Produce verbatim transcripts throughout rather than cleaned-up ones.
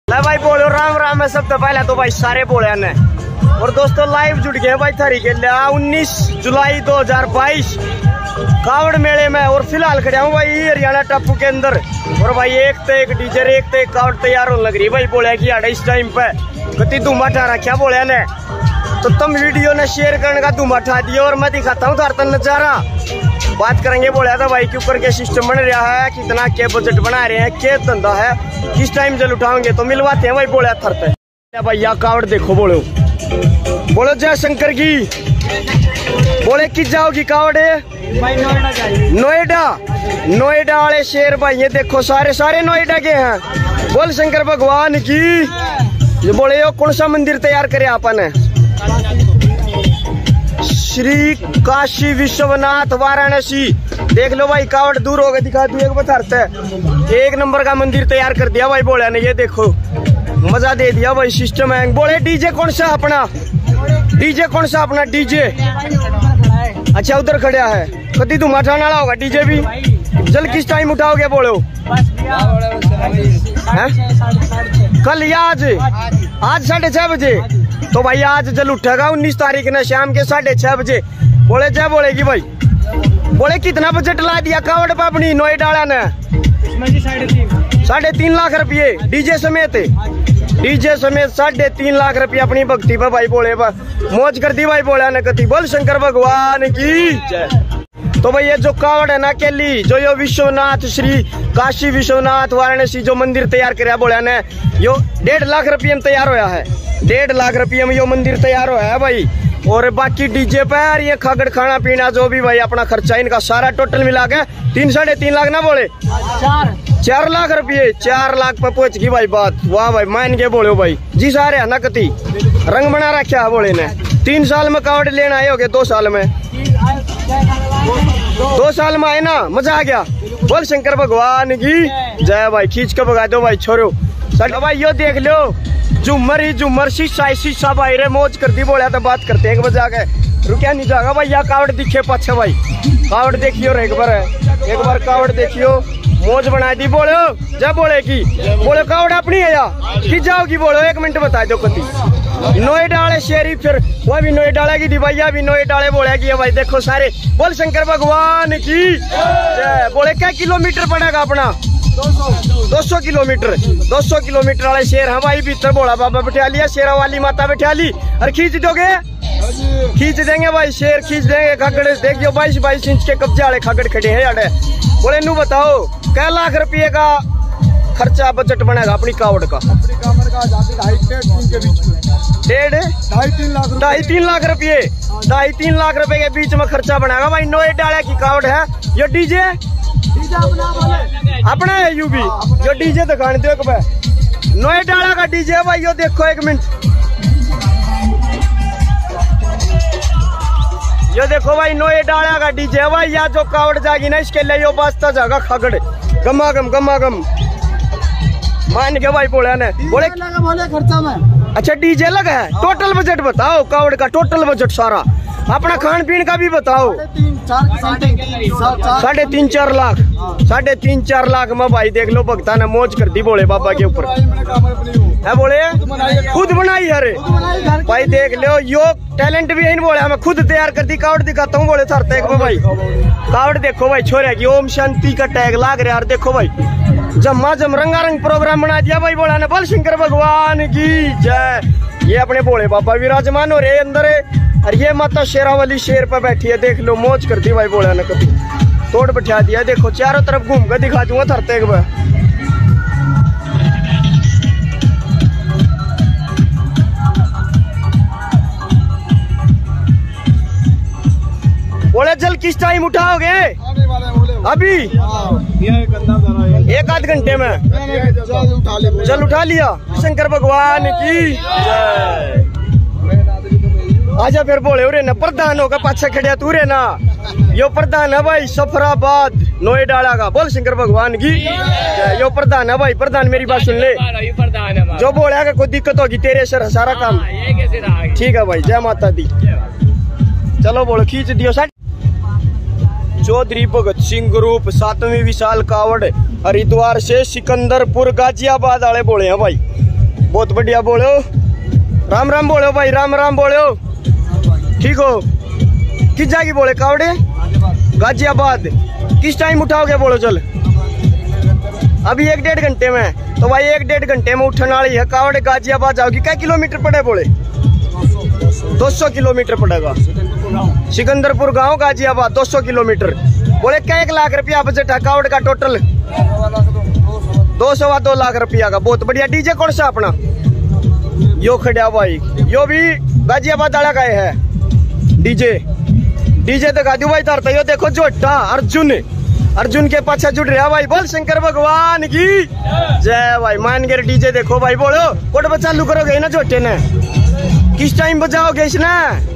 ले भाई बोलो राम राम है। सब तो पहले तो भाई सारे बोले ने और दोस्तों लाइव जुड़ गए भाई थारी के लिए उन्नीस जुलाई दो हजार बाईस कावड़ मेले में। और फिलहाल खड़ा हूँ भाई हरियाणा टापू के अंदर और भाई एक तो एक डीजे एक तो एक कावड़ तैयार होने लग रही भाई। बोले की आड़े इस टाइम पे कति धुमा ठा रखा बोले ने तो तुम वीडियो ने शेयर करने का धुमा ठा दिया और मैं दिखाता हूँ तारतन नजारा। बात करेंगे बोला था भाई के ऊपर के सिस्टम बन रहा है, कितना के बजट बना रहे हैं, के धंधा है, किस टाइम जल उठाओगे तो मिलवाते हैं भाई। बोला थरते भैया कावड़ देखो बोलो बोलो जय शंकर की। बोले किस जाओगी कावड़ भाई नोएडा जाइए। नोएडा नोएडा वाले शेर भाई ये देखो सारे सारे नोएडा के हैं। बोल शंकर भगवान की। ये बोले यो कौन सा मंदिर तैयार करे आपने? श्री काशी विश्वनाथ वाराणसी। देख लो भाई कावड़ दूर हो गए दिखा दू एक बता एक नंबर का मंदिर तैयार कर दिया भाई बोले ने। ये देखो मजा दे दिया भाई सिस्टम है। बोले डीजे कौन सा अपना डीजे कौन सा अपना डीजे? अच्छा उधर खड़ा है कति धुमा उठाने वाला होगा डीजे भी। जल किस टाइम उठाओगे बोलो? कल या आज आज साढ़े छह बजे तो भाई आज जल उठेगा उन्नीस तारीख ने शाम के साढ़े छह बजे। बोले जय बोलेगी भाई। बोले कितना बजट ला दिया कावड़ पे अपनी नोएडा ने? साढ़े तीन लाख रुपये डीजे समेत डीजे समेत साढ़े तीन लाख रुपये अपनी भक्ति पे भाई। बोले मौज कर दी भाई बोला ने कति। बोल शंकर भगवान की जय। तो भाई ये जो कावड़ है ना केली जो यो विश्वनाथ श्री काशी विश्वनाथ वाराणसी जो मंदिर तैयार कराया बोला ने यो डेढ़ लाख रुपये में तैयार होया है। डेढ़ लाख रुपये में यो मंदिर तैयार होया है भाई। और बाकी डीजे पे ये खागड़ खाना पीना जो भी भाई अपना खर्चा इनका सारा टोटल मिला के तीन साढ़े तीन लाख ना बोले चार चार लाख रुपये चार लाख पे पहुंच गई भाई बात। वाह भाई मान के बोलो भाई जी सारे है ना कति रंग बना रखा है बोले ने। तीन साल में कावड़ लेना आए हो गए दो साल में दो साल में आए ना मजा आ गया। बोल शंकर भगवान की जय भाई। खींच के भगा दो भाई छोरो सर भाई। यो देख लो झूमर ही झूमर शीशा शीशा भाई रे मौज कर दी। बोला तो बात करते एक बजा के रुकिया नहीं जाएगा भाई। या कावड़ दिखे पाछे भाई कावड़ देखियो एक बार एक बार कावड़ देखियो मौज बना दी। बोलो जब बोले की बोले कावड़ अपनी है या कि जाओगी बोलो एक मिनट बता दो कति। नोएडा वाले शेरी फिर वह भी नोएडा वाले की दी भैया भी नोएडा वाले बोले की भाई देखो सारे। बोल शंकर भगवान की जय। बोले क्या किलोमीटर पड़ेगा अपना? दो सौ किलोमीटर दो सौ किलोमीटर वाले शेर है भाई। भीतर बोला बाबा बैठा लिया शेरा वाली माता बैठा ली और खींच दोगे खींच देंगे भाई शेर खींच देंगे। खगड़ देखियो बाईस बाईस इंच के कब्जे वाले खगड़ खड़े हैं यार। बोले नू बताओ क्या लाख रुपये का खर्चा बजट बनेगा अपनी कावड़ का? डेढ़ ढाई तीन लाख ढाई तीन लाख रुपये ढाई तीन लाख रुपए के बीच में खर्चा बनेगा भाई। नोएडा की कावड़ है ये डीजे अपना है यू भी जो डीजे दिखाने दो नोएडा का डीजे भाई। यो देखो एक मिनट यो देखो भाई नोएडा का डीजे भाई। या जो कावड़ जाएगी ना इसके लिए यो बसता जाएगा खगड़ गमा गम गमा गम मान के भाई बोले ने। बोले बोले खर्चा में अच्छा डीजे लगा है। टोटल बजट बताओ कावड़ का टोटल बजट सारा अपना खान पीन का भी बताओ। साढ़े तीन चार लाख साढ़े तीन चार लाख में भाई देख लो भक्ता ने मौज कर दी बोले बाबा के ऊपर है। बोले खुद बनाई अरे भाई देख लो यो टैलेंट भी है बोले हमें खुद तैयार कर दी। कावड़ दिखाता हूँ बोले सर टैग में भाई कावड़ देखो भाई छोरे की ओम शांति का टैग लाग रहा यार। देखो भाई जम्मा जम रंगारंग प्रोग्राम बना दिया भाई बोला ने। बोल शंकर भगवान की जय। ये अपने बोले बाबा विराजमान हो रहे अंदर और ये माता शेरावाली शेर पे बैठी है। देख लो मौज कर दी भाई बोला ने कभी तोड़ बैठा दिया। देखो चारों तरफ घूम कर दिखा दूंगा थरते एक बार। बोले जल किस टाइम उठाओगे? अभी एक आध घंटे में जल उठा लिया। शंकर भगवान की जय। आजा फिर बोले उरे ना प्रधान होगा पाछा खड़िया तू रे ना यो प्रधान है भाई सफराबाद नोएडा का। बोल शंकर भगवान की यो प्रधान है भाई। प्रधान मेरी बात सुन ले जो बोलेगा कोई दिक्कत होगी तेरे सर सारा काम ठीक है भाई। जय माता दी। चलो बोलो खींच दियो साइड। चौधरी भगत सिंह ग्रुप सातवीं विशाल कावड़ हरिद्वार से सिकंदरपुर गाजियाबाद वाले बोले हैं भाई। बहुत बढ़िया बोलो, राम राम बोलो भाई, राम राम बोलो। ठीक हो? किस जाएगी बोले कावड़े? गाजियाबाद। किस टाइम उठाओगे बोलो? चल अभी एक डेढ़ घंटे में। तो भाई एक डेढ़ घंटे में उठने वाली है कावड़े, गाजियाबाद जाओगी। क्या किलोमीटर पड़े बोले? दो सौ किलोमीटर पड़ेगा। सिकंदरपुर गांव गाजियाबाद दो सौ किलोमीटर। बोले क्या एक लाख रुपया बजट है कावड़ का टोटल? दो सवा दो लाख रुपया का। बहुत बढ़िया। डीजे कौन सा अपना? यो खड़ा भाई, यो भी गाजियाबाद वाला का है डीजे। डीजे दिखा दो भाई तारता। यो देखो जोटा अर्जुन, अर्जुन के पाछा जुड़ रहा भाई। बोल शंकर भगवान की जय भाई। मान गए डीजे देखो भाई। बोलो कोट चालू करोगे ना जोटे ने? किस टाइम बजाओगे इसने?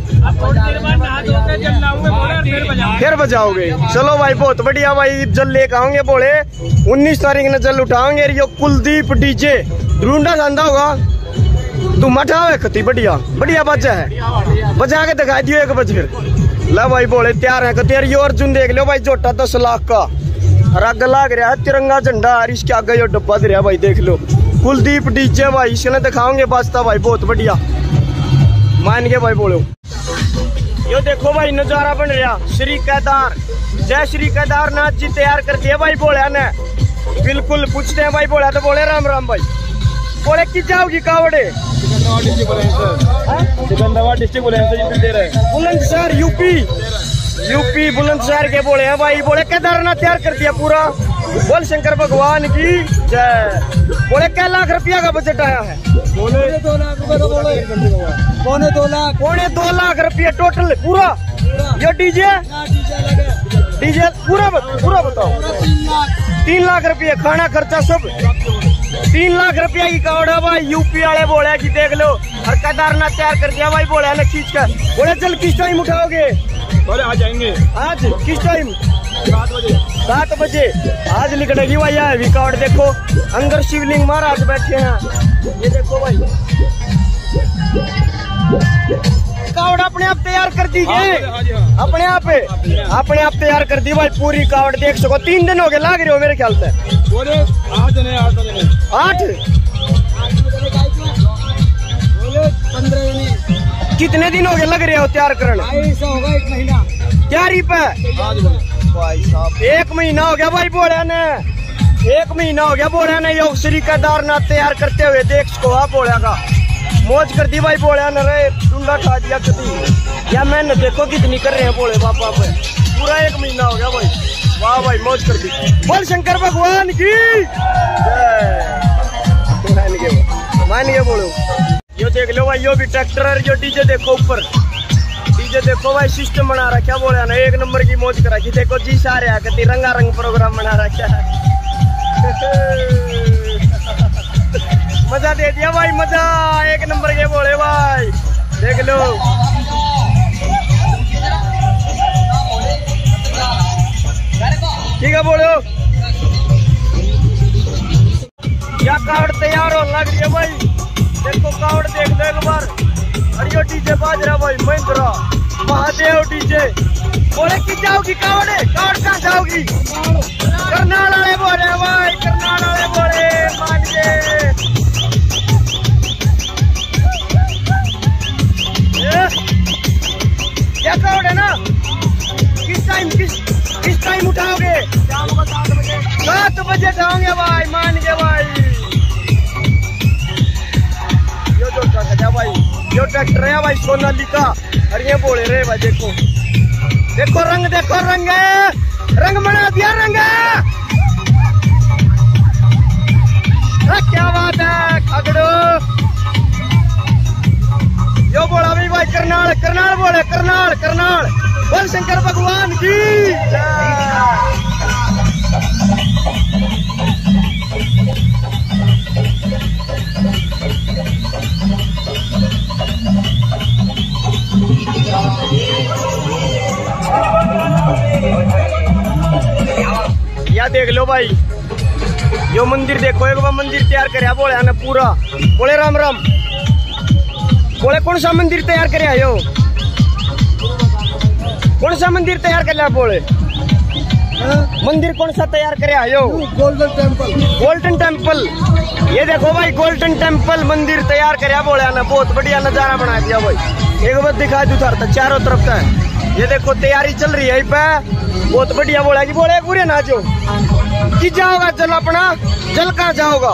फिर बजाओगे। चलो भाई बहुत बढ़िया भाई। जल लेकर आओगे बोले उन्नीस तारीख ने जल उठाओगे। यो कुलदीप डीजे ढूंढा जाता होगा। तू मठा है कति बढ़िया बढ़िया बजा है। बजा के दिखा दियो एक बज फिर। ला भाई बोले तैयार है कति। यो अर्जुन देख लो भाई, जोटा दस लाख का रग लाग रहा है, तिरंगा झंडा। और इसके आगे यो डब्बा दे रहा भाई, देख लो कुलदीप डीजे भाई। इसने दिखाओगे बजता भाई बहुत बढ़िया। मान के भाई बोलो। यो देखो भाई नजारा बन रहा। श्री केदार, जय श्री केदारनाथ जी तैयार कर दिया भाई बोलिया ने। बिल्कुल पूछते हैं भाई बोलिया तो बोले राम राम भाई। बोले कि जाओगी कावड़े? Sikandrabad district Bulandshahr UP, UP Bulandshahr के बोले हैं भाई। बोले केदारनाथ तैयार कर दिया पूरा। बोल शंकर भगवान की जय। बोले क्या लाख रुपया का बजट आया है? बोले दो लाख रुपए का। बोले पौने दो लाख पौने दो लाख रुपया टोटल पूरा। ये डीजे डीजे पूरा पूरा बताओ। तीन लाख रुपया खाना खर्चा सब। तीन लाख रुपया की कावड़ा भाई। यूपी वाले बोले कि देख लो। और केदारनाथ तैयार कर दिया भाई बोले ना खींच कर। बोले चल किस टाइम उठाओगे? बोले आ जाएंगे आज। किस टाइम? सात बजे। सात बजे आज निकलेगी भाई। है कावड़ देखो अंदर शिवलिंग महाराज बैठे हैं। ये देखो भाई कावड़ अपने आप तैयार कर दी गई। अपने आप अपने आप तैयार कर दी भाई पूरी कावड़। देख सको तीन दिन हो गए लाग रहे हो मेरे ख्याल से। बोले आठ दिन आठ दिन आठ पंद्रह दिन। कितने दिन हो गए लग रहे हो तैयार करना? ऐसा होगा एक महीना तैयारी पे भाई साहब। एक महीना हो गया भाई बोले ने। एक महीना हो गया बोले ने योग श्री केदारनाथ तैयार करते हुए। देख सको आप बोले का मौज कर दी भाई बोले न। रे डूंडा खा दिया कभी या मैंने देखो कितनी कर रहे हैं बोले बापा पे। पूरा एक महीना हो गया भाई। वाह भाई मौज कर दी। बोल शंकर भगवान की मान के मान के बोलो। यो देख लो भाई यो भी ट्रैक्टर और यो डीजे देखो ऊपर। डीजे देखो भाई सिस्टम बना रखा बोले ना। एक नंबर की मौज करा की। देखो जी सारे आकर रंगा रंग प्रोग्राम बना रखा है। मजा दे दिया भाई मजा। एक नंबर के बोले भाई देख लो। ठीक है बोलो। क्या कावड़ तैयार हो लग रही है भाई। देखो कावड़ देख लो एक बार। और यो डीजे बाज रहा भाई महिंद्रा महादेव डीजे। बोले कि जाओगी कावड़े? कावड़ कहाँ जाओगी? करनाल वाले बोले भाई। करनाल वाले बोले मान के। क्या कावड़ ना? किस टाइम किस किस टाइम उठाओगे? सात बजे जाओगे भाई। मान के भाई। यो जो ट्रैक्टर है भाई, यो ट्रैक्टर है भाई सोनालिका। और ये बोले रे भाई देखो देखो रंग देखो रंग रंग बना दिया रंग। क्या बात है खगड़ो। यो बोला भाई भाई करनाल करनाल बोले करनाल करनाल। बोल शंकर भगवान की या देख लो भाई यो मंदिर देखो। एक बार मंदिर तैयार कर बोले ना पूरा। बोले राम राम। बोले कौन सा मंदिर तैयार कर यो? कौन सा मंदिर तैयार कर बोले? मंदिर कौन सा तैयार करे आयो? Golden temple. Golden temple. ये देखो भाई गोल्डन टेम्पल मंदिर तैयार करे बोले ना, बहुत बढ़िया नजारा बना दिया भाई। एक बार दिखा दू था चारों तरफ का। ये देखो तैयारी चल रही है पे, बहुत बढ़िया बोला कि बोले पूरे नाचो कि जाओगा जल अपना, जल कहाँ जाओगा?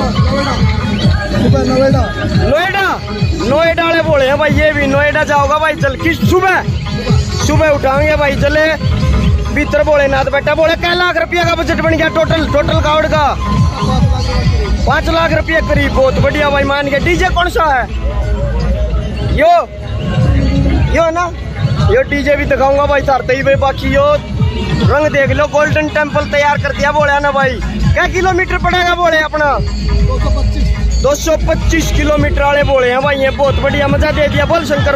नोएडा। नोएडा नोएडा वाले बोले हैं भाई, ये भी नोएडा जाओगा भाई जल की सुबह सुबह उठाएंगे भाई जले भीतर। बोले नाथ बेटा बोले कै लाख रुपया का बजट बन गया टोटल टोटल कावड़ का पांच लाख रुपया करीब। बहुत बढ़िया भाई मान गया। डीजे कौन सा है? यो यो ना, यो डीजे भी दिखाऊंगा भाई थारते ही भाई। बाकी यो रंग देख लो, गोल्डन टेम्पल तैयार कर दिया बोले ना भाई। क्या किलोमीटर पड़ेगा बोले अपना? दो सौ पच्चीस किलोमीटर वाले बोले हैं भाई। ये बहुत बढ़िया मजा दे दिया। बोल शंकर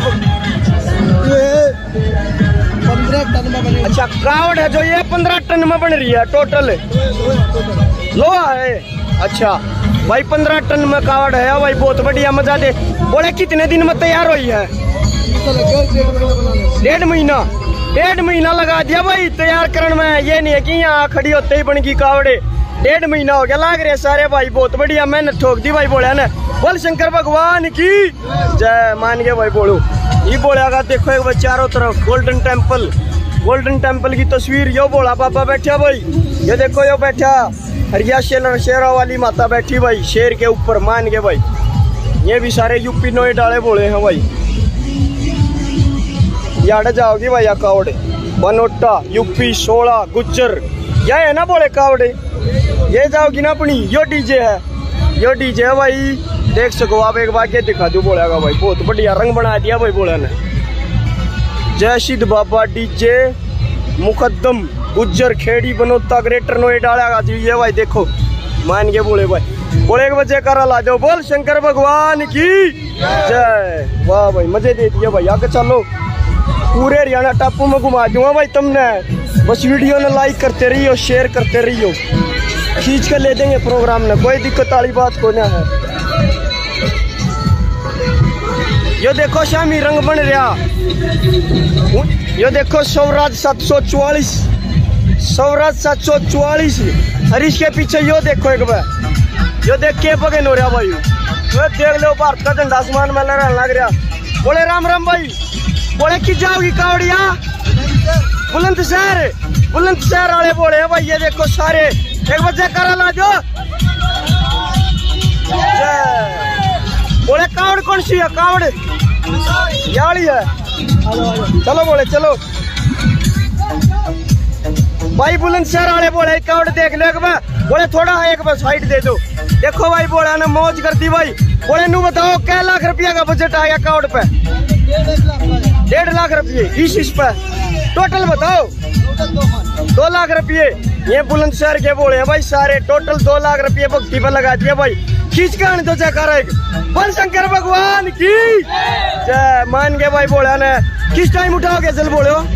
पंद्रह टन में बनी। अच्छा कावड़ है जो ये पंद्रह टन में बन रही है टोटल लोहा है। अच्छा भाई पंद्रह टन में कावड़ है भाई, बहुत बढ़िया मजा दे। बोले कितने दिन में तैयार हुई है? डेढ़ महीना डेढ़ महीना लगा दिया भाई तैयार करने में। ये नहीं है कि यहाँ खड़ी होते ही बन गई कावड़े। डेढ़ महीना हो गया लाग रहे सारे भाई। बहुत बढ़िया मेहनत ठोक दी भाई बोले ने। बोल शंकर भगवान की जय। मान गए भाई बोलो ये बोलेगा। देखो एक बार चारों तरफ गोल्डन टेम्पल, गोल्डन टेम्पल की तस्वीर। यो बोला बाबा बैठा भाई। ये देखो यो बैठा हरिया शेर शेरा वाली माता बैठी भाई शेर के ऊपर। मान गए भाई ये भी सारे यूपी नोएडा वाले बोले हैं भाई। याड जाओगी भाई कावड़े बनोटा यूपी सोलह गुज्जर यह है ना बोले कावड़े। ये जाओगी ना अपनी। यो डीजे है, यो डीजे है भाई। देख सको आप एक बार के दिखा दू बोलेगा भाई। बहुत बढ़िया रंग बना दिया भाई बोले ने। जय सिद्ध बाबा डीजे मुकद्दम गुज्जर खेड़ी बनोता ग्रेटर नोएडा ये भाई। देखो मान के बोले भाई बोले एक बजे करा ला जाओ। बोल शंकर भगवान की जय। वाह भाई मजे दे दिए भाई। आगे चलो पूरे हरियाणा टापू में घुमा दूंगा भाई तुमने। बस वीडियो ने लाइक करते रहियो, शेयर करते रहियो, खींच कर ले देंगे प्रोग्राम में। कोई दिक्कत वाली बात को ना है। यो देखो शामी रंग बन रहा। यो देखो स्वराज सात सौ चौवालीस स्वराज सात सौ चौवालीस। और इसके पीछे यो देखो एक बार। यो देख के बगन हो रहा भाई। यो देख लो भारत का झंडा आसमान में लहराने लग रहा। बोले राम राम भाई। बोले कि जाओगी कावड़िया? बुलंदशहर बुलंदशहर वाले बोले हैं भाई। ये देखो सारे एक बजे करा ला जो। बोले कावड़ कौन सी है? कावड़ याली है। चलो बोले चलो भाई। बुलंदशहर वाले बोले कावड़ देख लो एक बार। बोले थोड़ा एक बार साइड दे दो। देखो भाई बोले ना मौज कर दी भाई। बोले नू बताओ क्या लाख रुपया का बजट आ गया कावड़ पे? डेढ़ लाख रुपये इस इस पे टोटल बताओ। दो लाख रुपये ये बुलंदशहर के बोले हैं भाई सारे। टोटल दो लाख रुपये भक्ति पर लगा दिया भाई। खींच के आने दो जयकारा एक। बोल शंकर भगवान की जय। मान गए भाई बोले ने। किस टाइम उठाओगे जल बोले हो?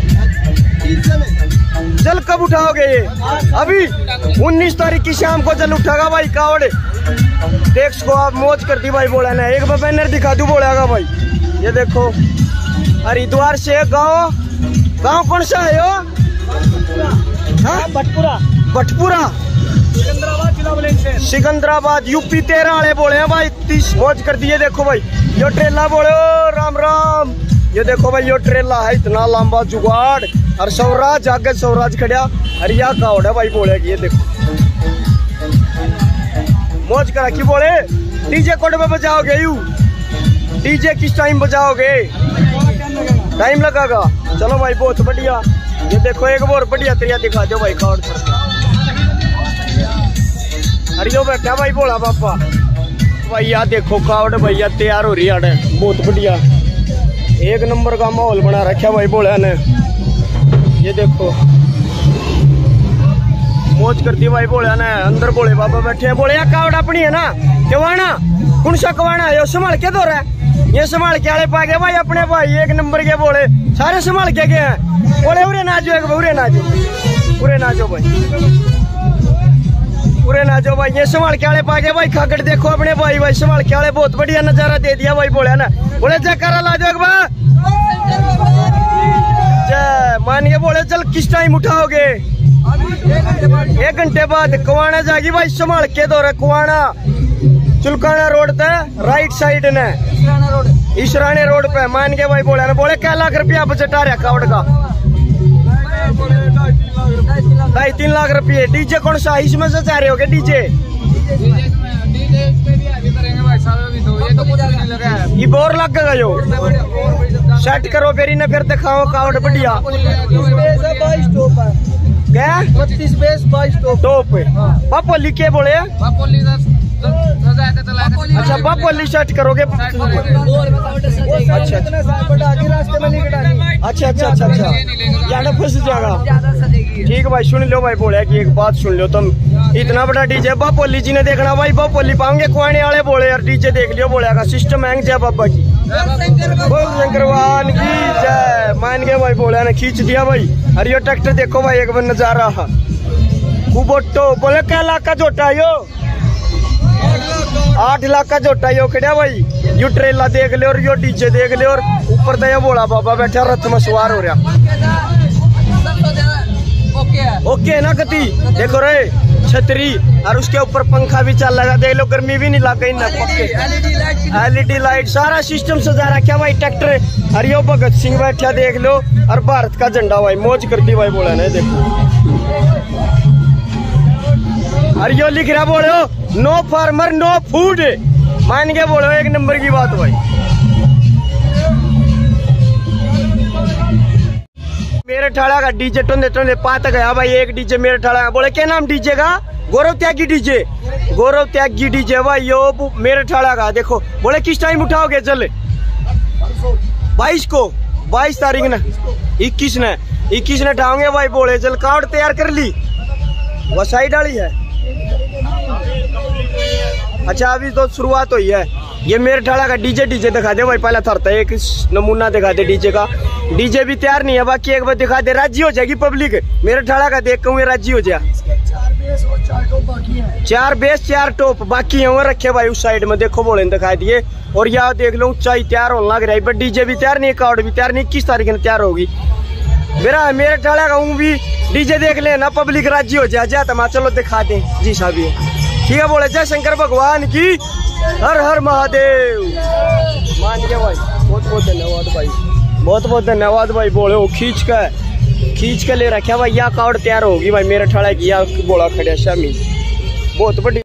जल कब उठाओगे? ये अभी उन्नीस तारीख की शाम को जल उठागा भाई कावड़। देख सको आप मौज कर दी भाई बोले ने। एक बार बैनर दिखा दू बोलेगा भाई। ये देखो हरिद्वार से गांव गांव कौन सा है यो? भटपुरा भटपुरा सिकंदराबाद जिला बुलंदशहर सिकंदराबाद यूपी तेरह वाले बोले हैं भाई। तीस मौज कर दिए। देखो भाई यो ट्रेला बोले ओ राम राम। ये देखो भाई यो ट्रेला है इतना लंबा जुगाड़। और स्वराज आगे स्वराज खड़ा हरिया कावड़ है भाई बोले। ये देखो मौज करा की बोले। डीजे कोड में बजाओगे यू? डीजे किस टाइम बजाओगे? टाइम लगेगा। चलो भाई बहुत बढ़िया। ये देखो एक और बढ़िया तरिया दिखा दो भाई कावड़। हरियो बैठा भाई बोला पापा। भैया देखो कावड़ भैया तैयार हो रही है। बहुत बढ़िया एक नंबर का माहौल बना रखा भाई बोला ने। ये देखो मौज कर दी भाई बोला ने। अंदर बोले बाबा बैठे हैं। बोले कावड़ अपनी है ना कवाना? कौन सा कवाना है? संभाल के दो रहा। ये संभाल के आले पा गए भाई अपने भाई। एक नंबर के बोले सारे संभाल के गए हैं। बोले उरे नाचो एक उरे नाचो उरे नाचो भाई उरे नाचो भाई। ये संभाल के आले पा गए भाई। खागड़ देखो अपने भाई भाई संभाल के आले। बहुत बढ़िया नजारा दे दिया भाई बोले ना। बोले जयकारा ला दो एक बार। जय। मान के बोले चल किस टाइम उठाओगे? एक घंटे बाद कुआना जाएगी भाई, संभाल के दो रे कुआना चुलकाना रोड पे राइट साइड ने ईशरानी रोड पे मान के भाई बोले ना बोले क्या लाख रुपया बजट आ रहा कावड़ का ढाई तीन लाख रुपये। डीजे कौन सा इसमें से चाह रहे हो क्या डीजे? ये बोर लग गया जो सेट करो फिर इन्हें फिर दिखाओ कावड़ बढ़िया क्या बत्तीस बेस बाईस टॉप पापा लिखे बोले अच्छा पापोली सेट करोगे अच्छा अच्छा अच्छा अच्छा अच्छा अच्छा ज्यादा फंस जाएगा। ठीक है भाई सुन लो भाई बोले कि एक बात सुन लो तुम, इतना बड़ा डीजे बापोली जी ने देखना भाई बापोली पाओगे कुआने वाले बोले यार डीजे देख लियो बोले का सिस्टम हैंग जय बाबा की बोल शंकर भगवान की जय। मान गए भाई बोले ने खींच दिया भाई। अरे यो ट्रैक्टर देखो भाई एक बार नजारा कुबोटो बोले क्या लाख का जोटा यो आठ लाख का जोटा यो खड़ा भाई। यू ट्रेला देख ले और यो डीजे देख ले और ऊपर दया बोला बाबा बैठा रथ में सवार हो रहा। ओके है ना कति देखो रे छतरी और उसके ऊपर पंखा भी चल लगा देख लो गर्मी भी नहीं लग गई ना पक्के एलईडी लाइट सारा सिस्टम सजा रखा भाई ट्रैक्टर। अरे यो भगत सिंह बैठा देख लो और भारत का झंडा भाई मौज करती भाई बोला ना देखो। अरे यो लिख रहा बोलो नो फार्मर नो फूड मान के बोलो एक नंबर की बात भाई। मेरे ठाड़ा का डीजे टोंदे टोंदे पात गया भाई। एक डीजे मेरे ठाड़ा का बोले क्या नाम डीजे का? गौरव त्यागी डीजे गौरव त्यागी डीजे भाई यो मेरे ठाड़ा का। देखो बोले किस टाइम उठाओगे? चले बाईस को बाईस तारीख ने इक्कीस ने इक्कीस ने उठाओगे भाई बोले चल कार्ड तैयार कर ली वो साइड वाली है। अच्छा अभी तो शुरुआत हुई है। ये मेरे ठाड़ा का डीजे डीजे दिखा दे भाई पहला थरता एक नमूना दिखा दे डीजे का। डीजे भी तैयार नहीं है बाकी एक बार दिखा दे राजी हो जाएगी पब्लिक। मेरे ठाड़ा का देख कहूँ राजी हो जाए। चार बेस चार टॉप बाकी है वो रखे भाई उस साइड में देखो बोले दिखा दिए। और यहाँ देख लो ऊंचाई तैयार होने लग रहा है बट डीजे भी तैयार नहीं कार्ड भी तैयार नहीं। इक्कीस तारीख में तैयार होगी मेरा मेरे ठाड़ा का हूँ भी डीजे देख लेना पब्लिक राजी हो जाए जाता मैं चलो दिखा दे जी साहब ये ठीक है बोले जय शंकर भगवान की हर हर महादेव। मान गया भाई बहुत बहुत धन्यवाद भाई बहुत बहुत धन्यवाद भाई। बोले वो खींच कर खींच कर ले रखा भाई या कार्ड तैयार होगी भाई मेरे ठाड़ा की या बोला खड़े शामी बहुत बड़ी